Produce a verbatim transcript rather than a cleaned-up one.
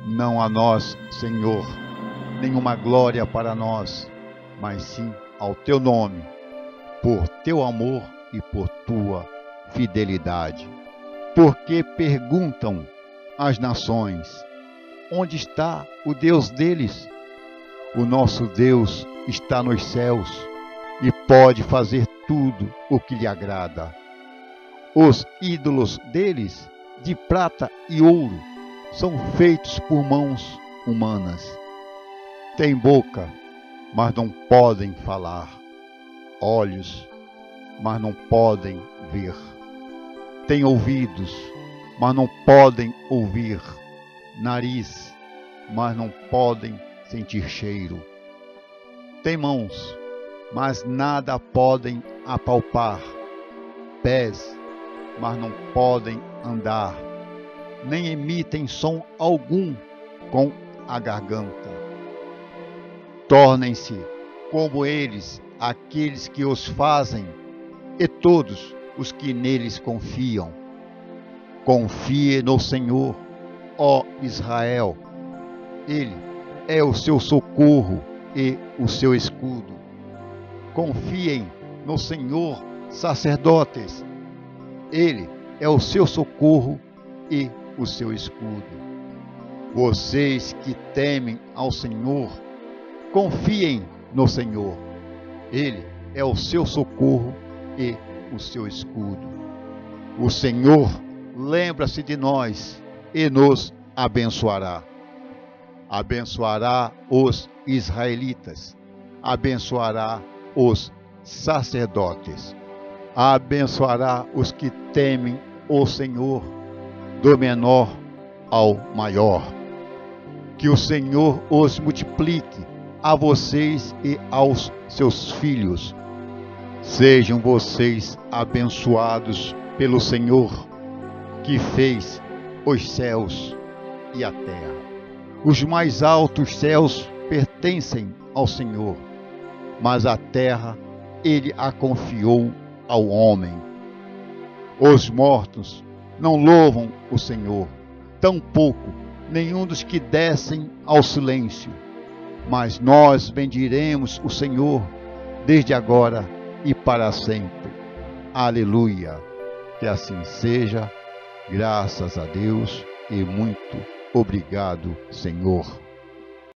Não a nós, Senhor, nenhuma glória para nós, mas sim ao teu nome, por teu amor e por tua fidelidade. Porque perguntam as nações: onde está o Deus deles? O nosso Deus está nos céus e pode fazer tudo o que lhe agrada. Os ídolos deles, de prata e ouro, são feitos por mãos humanas. Têm boca, mas não podem falar. Olhos, mas não podem ver. Têm ouvidos, mas não podem ouvir. Nariz, mas não podem sentir cheiro. Têm mãos, mas nada podem apalpar. Pés, mas não podem andar. Nem emitem som algum com a garganta. Tornem-se como eles aqueles que os fazem e todos os que neles confiam. Confie no Senhor, ó Israel. Ele é o seu socorro e o seu escudo. Confiem no Senhor, sacerdotes. Ele é o seu socorro e o seu escudo. Vocês que temem ao Senhor, confiem no Senhor. Ele é o seu socorro e o seu escudo. O Senhor lembra-se de nós e nos abençoará. Abençoará os israelitas, abençoará os sacerdotes, abençoará os que temem o Senhor, do menor ao maior. Que o Senhor os multiplique a vocês e aos seus filhos. Sejam vocês abençoados pelo Senhor, que fez os céus e a terra. Os mais altos céus pertencem ao Senhor, mas a terra ele a confiou ao homem. Os mortos não louvam o Senhor, tampouco nenhum dos que descem ao silêncio. Mas nós bendiremos o Senhor desde agora e para sempre. Aleluia! Que assim seja, graças a Deus e muito obrigado, Senhor.